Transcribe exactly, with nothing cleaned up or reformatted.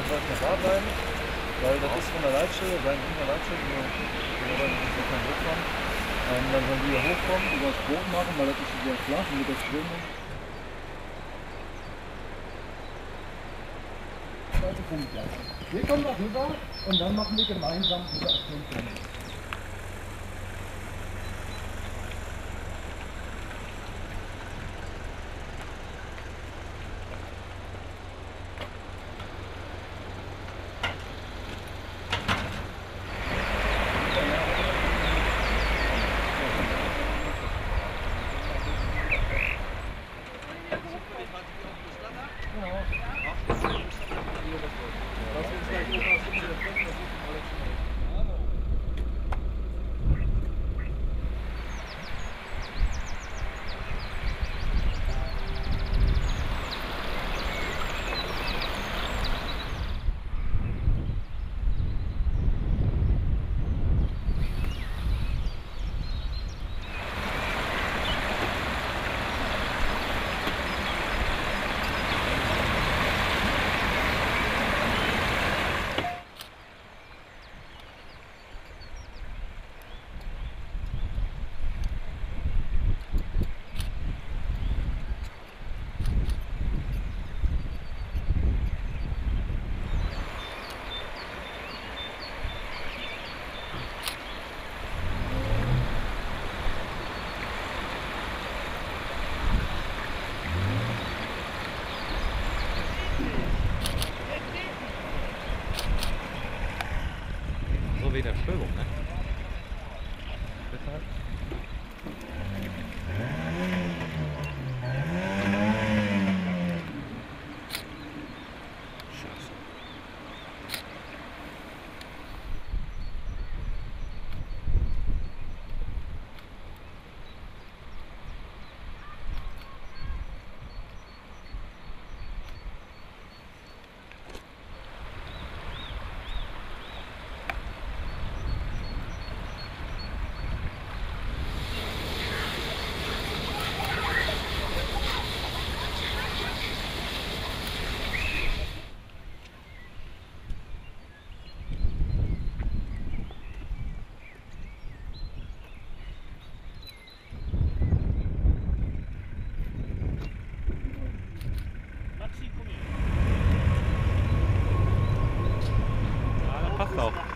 soll ich noch da bleiben, weil das ist von der Leitstelle, sein von der Leitstelle, wo wir wollen nicht so kein Druck haben. Ähm, dann sollen wir hier hochkommen, über das Boot machen, weil das ist sehr flach und mit der Strömung. Wir kommen da rüber und dann machen wir gemeinsam diese Aktion. So wie der Strömung, ne? Deshalb. Scheiße. Passt auch.